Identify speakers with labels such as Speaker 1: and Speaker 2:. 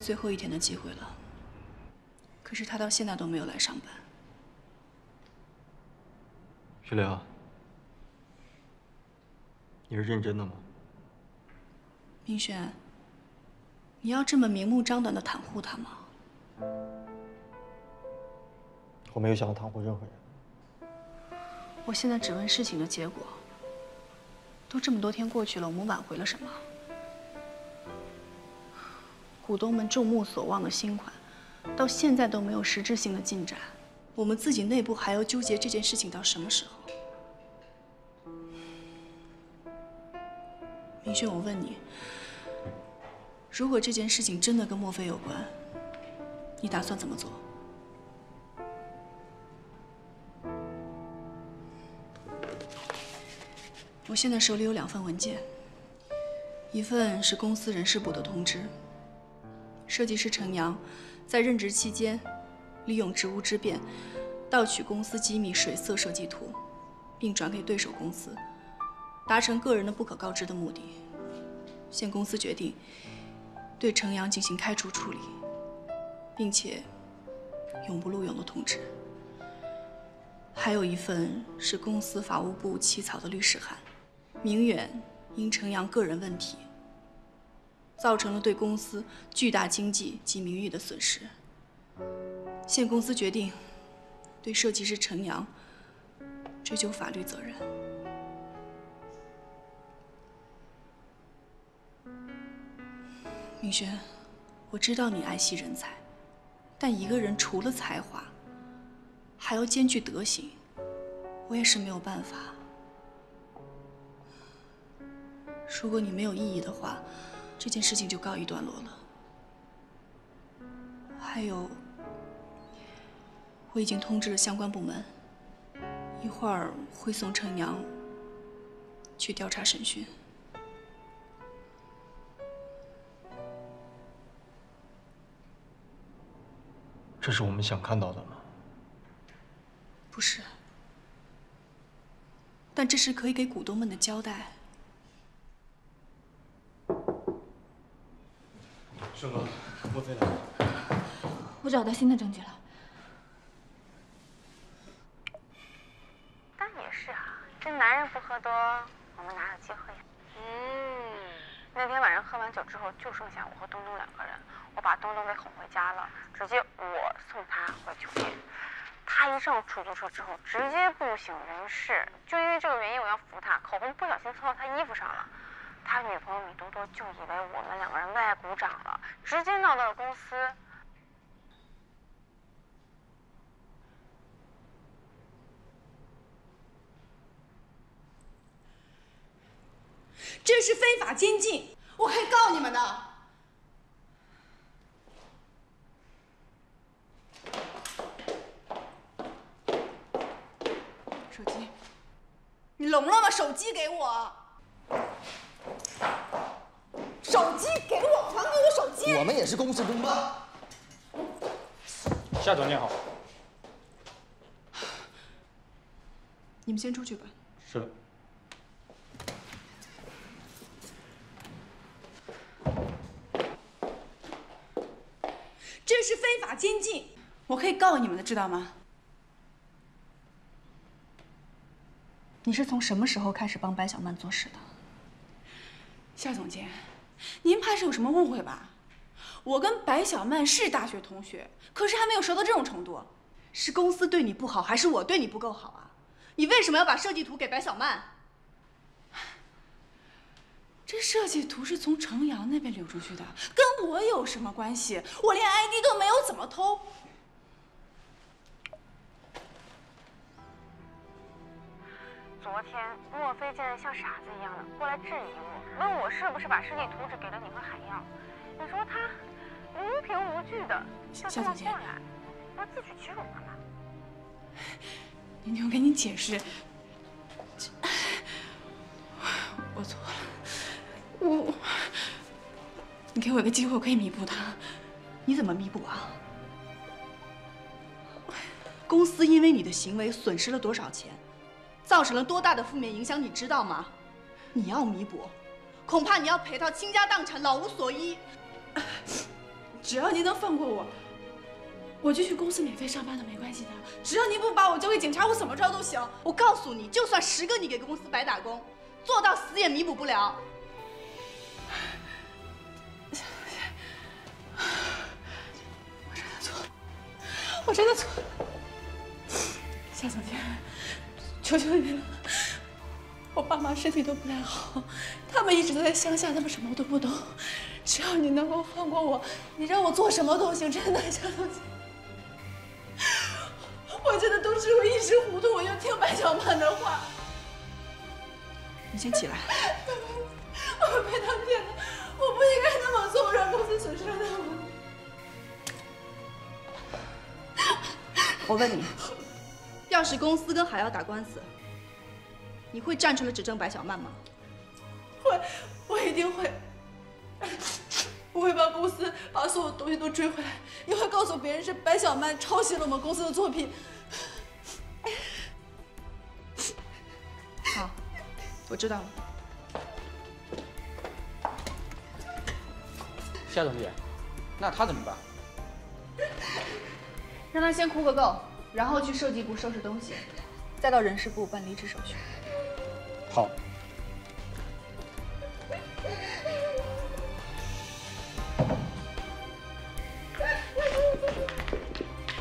Speaker 1: 最后一天的机会了，可是他到现在都没有来上班。
Speaker 2: 徐柳，你是认真的吗？
Speaker 1: 明轩，你要这么明目张胆地袒护他吗？
Speaker 2: 我没有想要袒护任何人。
Speaker 1: 我现在只问事情的结果。都这么多天过去了，我们挽回了什么？股东们众目所望的新款，到现在都没有实质性的进展。我们自己内部还要纠结这件事情到什么时候？明轩，我问你，如果这件事情真的跟莫非有关，你打算怎么做？我现在手里有2份文件，一份是公司人事部的通知，设计师程阳在任职期间利用职务之便盗取公司机密水色设计图，并转给对手公司，达成个人的不可告知的目的。现公司决定对程阳进行开除处理，并且永不录用的通知。还有一份是公司法务部起草的律师函。明远因程阳个人问题，造成了对公司巨大经济及名誉的损失。现公司决定对设计师程阳追究法律责任。明轩，我知道你爱惜人才，但一个人除了才华，还要兼具德行，我也是没有办法。如果你没有异议的话，这件事情就告一段落了。还有，我已经通知了相关部门，一会儿会送程阳去调查审讯。
Speaker 2: 这是我们想看到的吗？
Speaker 1: 不是，但这是可以给股东们的交代。
Speaker 2: 盛哥，莫非来了？
Speaker 3: 我找到新的证据了。
Speaker 4: 但也是啊，这男人不喝多，我们哪有机会呀？那天晚上喝完酒之后，就剩下我和东东2个人，我把东东给哄回家了，直接我送他回酒店。他一上出租车之后，直接不省人事，就因为这个原因，我要扶他，口红不小心蹭到他衣服上了。他女朋友米多多就以为我们2个人为爱鼓掌了，直接闹到了公司。
Speaker 1: 这是非法监禁，我可以告你们的。手机，你聋了吗？手机给我。手机给我，还给我手机！
Speaker 5: 我们也是公事公办。
Speaker 6: 夏总你好。
Speaker 1: 你们先出去吧。
Speaker 2: 是的。
Speaker 1: 这是非法监禁，我可以告你们的，知道吗？你是从什么时候开始帮白小曼做事的？夏总监，您怕是有什么误会吧？我跟白小曼是大学同学，可是还没有熟到这种程度。是公司对你不好，还是我对你不够好啊？你为什么要把设计图给白小曼？这设计图是从程阳那边流出去的，跟我有什么关系？我连 ID 都没有，怎么偷？
Speaker 4: 昨天莫非竟然像傻子一样的过来质疑我，问我是不是把设计图纸给了你和海耀？你说他无凭无据的就这么过来，不自取其辱了吗？
Speaker 1: 宁宁，我跟你解释，我错了。你给我一个机会，我可以弥补他。你怎么弥补啊？公司因为你的行为损失了多少钱，造成了多大的负面影响，你知道吗？你要弥补，恐怕你要赔到倾家荡产，老无所依。 只要您能放过我，我就去公司免费上班都没关系的。只要您不把我交给警察，我怎么着都行。我告诉你，就算10个你给公司白打工，做到死也弥补不了。我真的错了，夏总监，求求你了。我爸妈身体都不太好，他们一直都在乡下，他们什么都不懂。只要你能够放过我，你让我做什么都行，真的，夏总监。我真的都是我一时糊涂，我就听白小曼的话。你先起来。我被他骗了，我不应该那么做，让公司损失了那么多。我问你，要是公司跟海瑶打官司，你会站出来指证白小曼吗？会，我一定会。我会帮公司把所有东西都追回来，也会告诉别人是白小曼抄袭了我们公司的作品。好，我知道了。
Speaker 5: 夏总监，那他怎么办？
Speaker 1: 让他先哭个够，然后去设计部收拾东西，再到人事部办离职手续。
Speaker 5: 好。